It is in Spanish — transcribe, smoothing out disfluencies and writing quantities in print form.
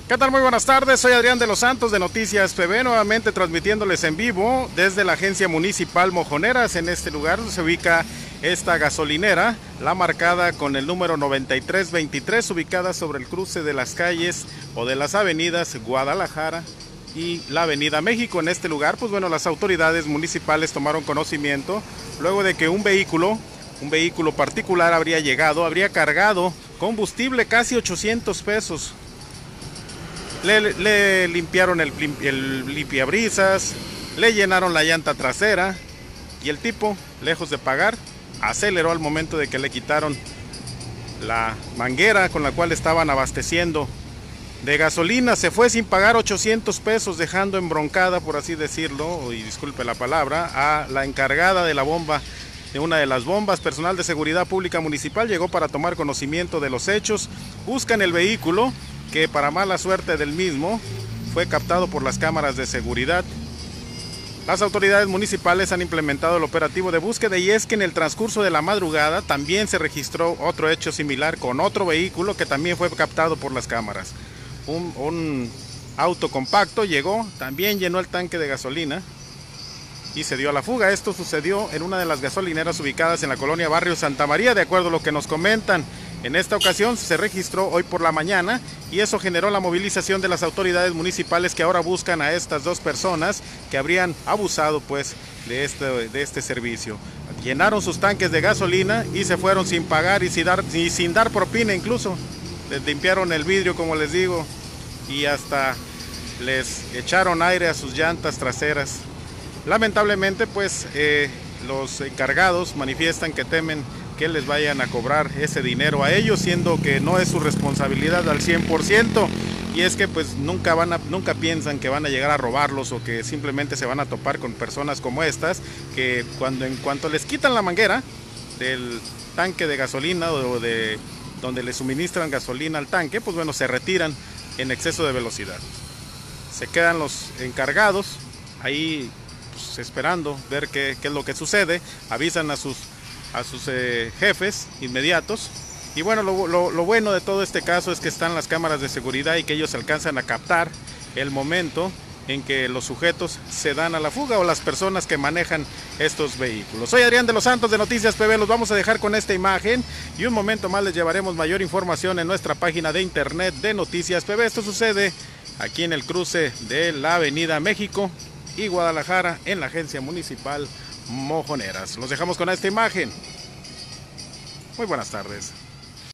¿Qué tal? Muy buenas tardes, soy Adrián de los Santos de Noticias PB, nuevamente transmitiéndoles en vivo desde la Agencia Municipal Mojoneras. En este lugar se ubica esta gasolinera, la marcada con el número 9323, ubicada sobre el cruce de las calles o de las avenidas Guadalajara y la Avenida México. En este lugar, pues bueno, las autoridades municipales tomaron conocimiento luego de que un vehículo particular habría cargado combustible, casi 800 pesos. Le limpiaron el limpiabrisas, le llenaron la llanta trasera y el tipo, lejos de pagar, aceleró al momento de que le quitaron la manguera con la cual estaban abasteciendo de gasolina. Se fue sin pagar 800 pesos, dejando embroncada, por así decirlo, y disculpe la palabra, a la encargada de la bomba, de una de las bombas. Personal de seguridad pública municipal llegó para tomar conocimiento de los hechos. Buscan el vehículo, que para mala suerte del mismo fue captado por las cámaras de seguridad. Las autoridades municipales han implementado el operativo de búsqueda, y es que en el transcurso de la madrugada también se registró otro hecho similar con otro vehículo que también fue captado por las cámaras. Un auto compacto llegó, también llenó el tanque de gasolina y se dio a la fuga. Esto sucedió en una de las gasolineras ubicadas en la colonia Barrio Santa María, de acuerdo a lo que nos comentan. En esta ocasión se registró hoy por la mañana y eso generó la movilización de las autoridades municipales, que ahora buscan a estas dos personas que habrían abusado pues de este servicio. Llenaron sus tanques de gasolina y se fueron sin pagar y sin dar propina incluso. Les limpiaron el vidrio, como les digo, y hasta les echaron aire a sus llantas traseras. Lamentablemente pues los encargados manifiestan que temen que les vayan a cobrar ese dinero a ellos, siendo que no es su responsabilidad al 100%, y es que pues nunca piensan que van a llegar a robarlos, o que simplemente se van a topar con personas como estas, que en cuanto les quitan la manguera del tanque de gasolina o de donde le suministran gasolina al tanque, pues bueno, se retiran en exceso de velocidad. Se quedan los encargados ahí pues, esperando ver qué es lo que sucede. Avisan a sus jefes inmediatos, y bueno, lo bueno de todo este caso es que están las cámaras de seguridad y que ellos alcanzan a captar el momento en que los sujetos se dan a la fuga, o las personas que manejan estos vehículos. Soy Adrián de los Santos de Noticias PB, los vamos a dejar con esta imagen y un momento más les llevaremos mayor información en nuestra página de internet de Noticias PB. Esto sucede aquí en el cruce de la Avenida México y Guadalajara, en la Agencia Municipal Mojoneras. Los dejamos con esta imagen. Muy buenas tardes.